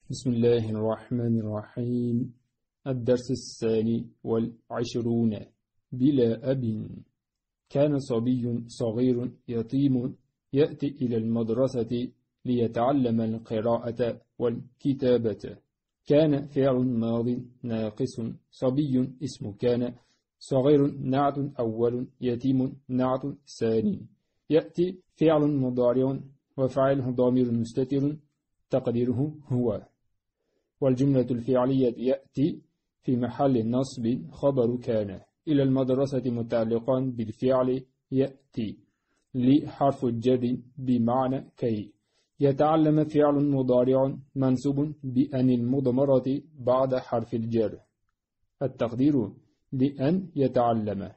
بسم الله الرحمن الرحيم. الدرس 22. بلا أب. كان صبي صغير يتيم يأتي إلى المدرسة ليتعلم القراءة والكتابة. كان فعل ماض ناقص. صبي اسم كان، صغير نعت أول، يتيم نعت ثاني. يأتي فعل مضارع وفاعله ضمير مستتر تقديره هو. والجملة الفعلية يأتي في محل نصب خبر كان. إلى المدرسة متعلقا بالفعل يأتي لحرف الجر بمعنى كي. يتعلم فعل مضارع منصوب بأن المضمرة بعد حرف الجر، التقدير لأن يتعلم،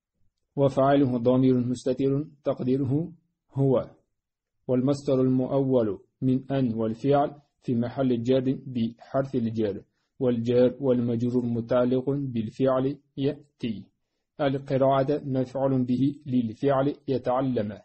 وفاعله ضمير مستتر تقديره هو. والمصدر المؤول من أن والفعل في محل الجر بحرف الجر، والجار والمجرور متعلق بالفعل يأتي. القراءة مفعول به للفعل يتعلم،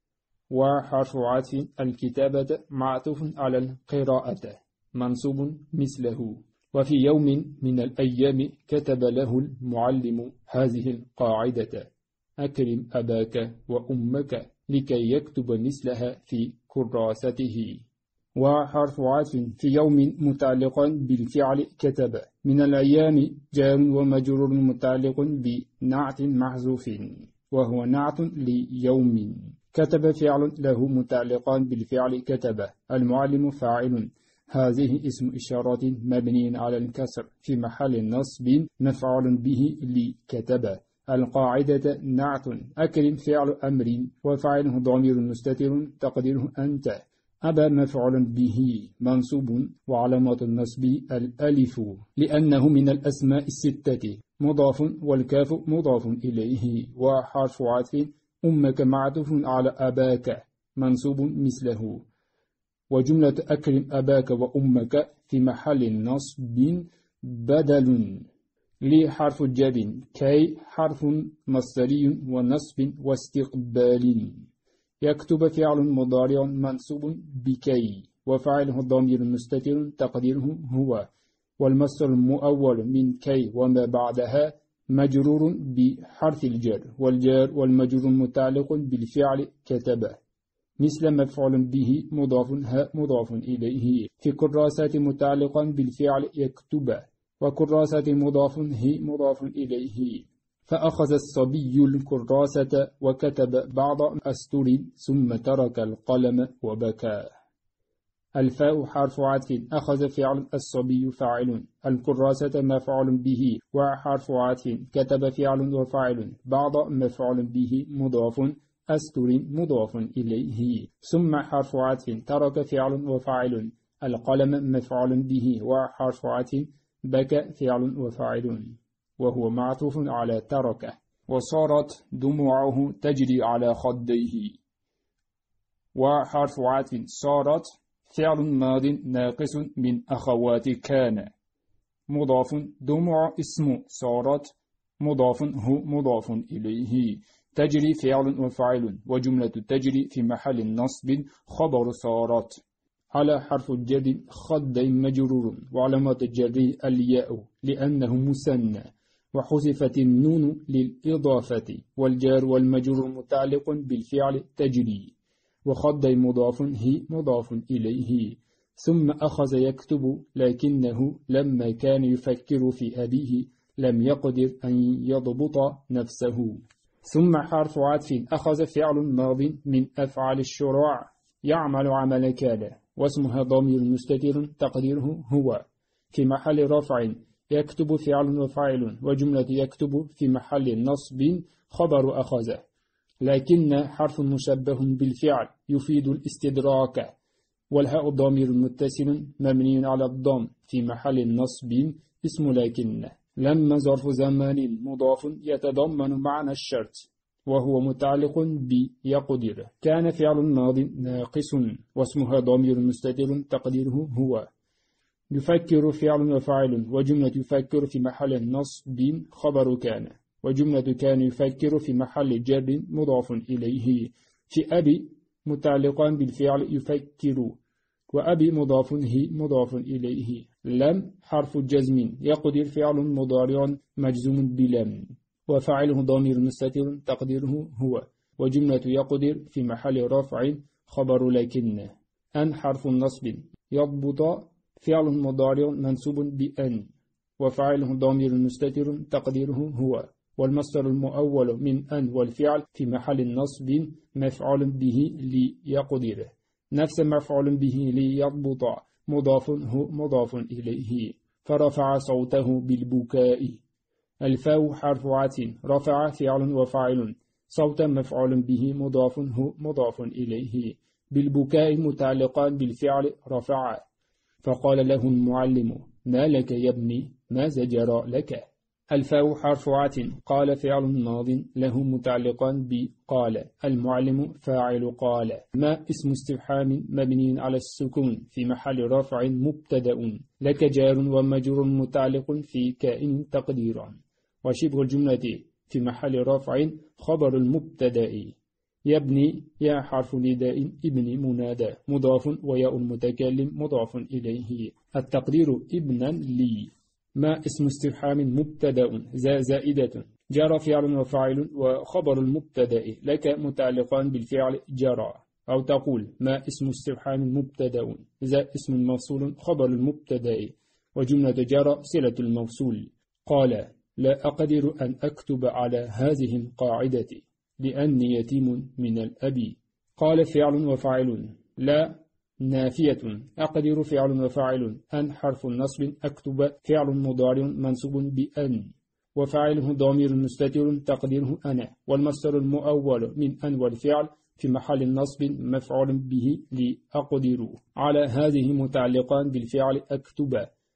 وحرف عطف الكتابة معطوف على القراءة منصوب مثله. وفي يوم من الأيام كتب له المعلم هذه القاعدة: أكرم أباك وأمك، لكي يكتب مثلها في كراسته. وحرف عطف في يوم متعلق بالفعل كتب. من الأيام جار ومجرور متعلق بنعت محذوف، وهو نعت ليوم. كتب فعل له متعلقا بالفعل كتب. المعلم فاعل، هذه اسم إشارة مبني على الكسر في محل نصب مفعول به لكتب. القاعدة نعت. أكرم فعل أمر وفاعله ضمير مستتر تقديره أنت. أبا مفعول به منصوب وعلامة النصب الألف لأنه من الأسماء الستة، مضاف والكاف مضاف إليه. وحرف عطف أمك معطوف على أباك منصوب مثله. وجملة أكرم أباك وأمك في محل نصب بدل لحرف الجر كي حرف مصدري ونصب واستقبال. يكتب فعل مضارع منصوب بكي وفاعله الضمير المستتر تقديره هو. والمصدر المؤول من كي وما بعدها مجرور بحرف الجر، والجار والمجرور متعلق بالفعل كتب مثل مفعول به مضاف ها مضاف إليه. في كراسات متعلقا بالفعل يكتب، وكراسة مضاف هي مضاف إليه. فأخذ الصبي الكراسة وكتب بعض أسطر ثم ترك القلم وبكى. الفاء حرف عطف. أخذ فعل الصبي فاعل، الكراسة مفعول به وحرف عطف. كتب فعل وفاعل، بعض مفعول به مضاف، أسطر مضاف إليه. ثم حرف عطف. ترك فعل وفاعل، القلم مفعول به وحرف عطف. بكى فعل وفاعل وهو معطوف على ترك. وصارت دموعه تجري على خديه. وحرف عطف. صارت فعل ماض ناقص من أخوات كان، مضاف. دموع اسم صارت مضاف هو مضاف إليه. تجري فعل وفاعل، وجملة تجري في محل نصب خبر صارت على حرف الجر خد مجرور، وعلامة الجر الياء لأنه مثنى، وحذفت النون للإضافة. والجار والمجرور متعلق بالفعل تجري، وخد مضاف هي مضاف إليه. ثم أخذ يكتب، لكنه لما كان يفكر في أبيه لم يقدر أن يضبط نفسه. ثم حرف عطف. أخذ فعل ماض من أفعال الشروع يعمل عمل كان، واسمها ضمير مستتر تقديره هو. في محل رفع يكتب فعل وفاعل، وجملة يكتب في محل نصب خبر أخذ. لكن حرف مشبه بالفعل يفيد الاستدراك، والهاء ضمير متصل مبني على الضم في محل نصب اسم لكن. لما ظرف زمان مضاف يتضمن معنى الشرط، وهو متعلق بيقدر. كان فعل ماض ناقص، واسمها ضمير مستتر تقديره هو. يفكر فعل وفاعل، وجملة يفكر في محل نصب خبر كان، وجملة كان يفكر في محل جر مضاف إليه. في أبي متعلقا بالفعل يفكر، وأبي مضاف هي مضاف إليه. لم حرف جزم يقدر فعل مضارع مجزوم بلم، وفاعله ضمير مستتر تقديره هو، وجملة يقدر في محل رفع خبر لكن. أن حرف نصب يضبط فعل مضارع منصوب بأن، وفاعله ضمير مستتر تقديره هو، والمصدر المؤول من أن والفعل في محل نصب مفعول به ليقدر، نفس مفعول به ليضبط مضاف هو مضاف إليه. فرفع صوته بالبكاء. الفاء حرف عطف رفع فعل وفاعل، صوتا مفعول به مضاف هو مضاف إليه، بالبكاء متعلقان بالفعل رفع. فقال له المعلم: ما لك يا ابني؟ ماذا جرى لك؟ الفاء حرف عطف قال فعل ماض له متعلقان بقال، المعلم فاعل قال. ما اسم استفهام مبني على السكون في محل رفع مبتدأ، لك جار ومجرور متعلق في كائن تقديرا، وشبه الجملة في محل رفع خبر المبتدأ. يبني يا حرف نداء ابن منادى مضاف، وياء المتكلم مضاف إليه، التقدير ابنا لي. ما اسم استفهام مبتدأ زائدة جرى فعل وفاعل وخبر المبتدأ، لك متعلقان بالفعل جرى. أو تقول ما اسم استفهام مبتدأ اسم موصول خبر المبتدأ، وجملة جرى صلة الموصول. قال: لا أقدر أن أكتب على هذه القاعدة لأني يتيم من الأب. قال فعل وفاعل، لا نافية، أقدر فعل وفاعل، أن حرف النصب، أكتب فعل مضارع منصوب بأن، وفاعله ضمير مستتر تقديره أنا، والمصدر المؤول من أن والفعل في محل النصب مفعول به لأقدر، على هذه متعلقان بالفعل أكتب.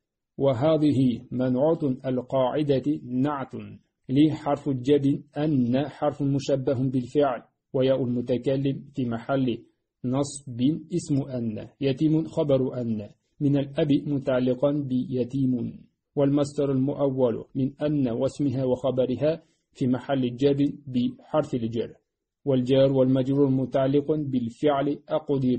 وهذه منعوت القاعدة نعت لي حرف الجر، أن حرف مشبه بالفعل، وياء المتكلم في محل نصب اسم أن، يتيم خبر أن، من الأب متعلقا بيتيم، والمصدر المؤول من أن واسمها وخبرها في محل الجر بحرف الجر، والجار والمجرور متعلق بالفعل أقدر،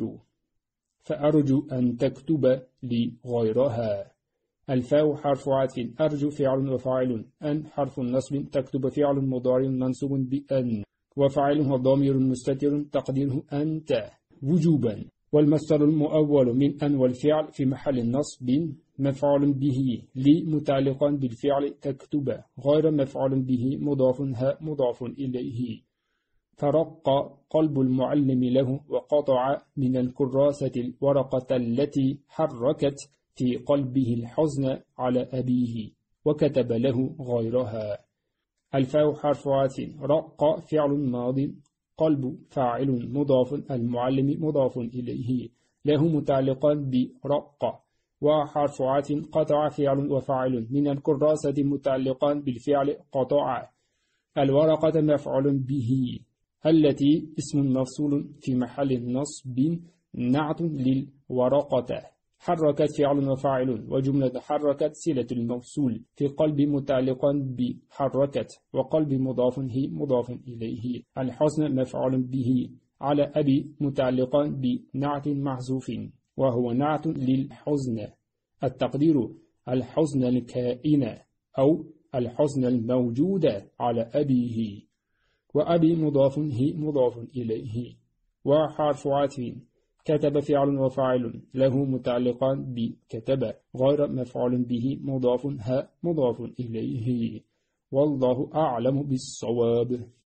فأرجو أن تكتب لي غيرها. الفاء حرف عطف أرجو فعل وفاعل، أن حرف نصب، تكتب فعل مضارع منصوب بأن، وفاعله ضمير مستتر تقديره أنت وجوبا، والمصدر المؤول من أن والفعل في محل نصب مفعول به لي متعلقا بالفعل تكتب، غير مفعول به مضاف مضاف إليه. فرق قلب المعلم له، وقطع من الكراسة الورقة التي حركت في قلبه الحزن على أبيه، وكتب له غيرها. الفاء حرف عطف رق فعل ماض، قلب فاعل مضاف، المعلم مضاف إليه، له متعلقان برق، وحرف عطف قطع فعل وفاعل، من الكراسة متعلقان بالفعل قطع، الورقة مفعول به، التي اسم مفصول في محل نصب نعت للورقة، حركت فعل وفاعل، وجملة حركت صلة الموصول في قلب متعلقا بحركت، وقلب مضاف هي مضاف إليه، الحزن مفعول به، على أبي متعلقا بنعت محذوف وهو نعت للحزن، التقدير الحزن الكائن أو الحزن الموجود على أبيه. وأبي مضاف هي مضاف إليه. وحرف عطف كتب فعل وفاعل، له متعلقان بكتب، غير مفعول به مضاف مضاف إليه. والله أعلم بالصواب.